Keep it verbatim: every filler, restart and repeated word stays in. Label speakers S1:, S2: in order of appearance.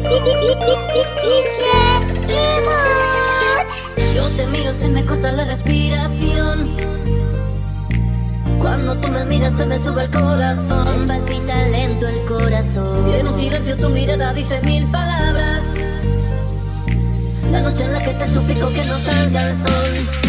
S1: Yo te miro, se me corta la respiración. Cuando tú me miras se me sube el corazón. Palpita lento el corazón. Y en un silencio tu mirada dice mil palabras. La noche en la que te suplico que no salga el sol.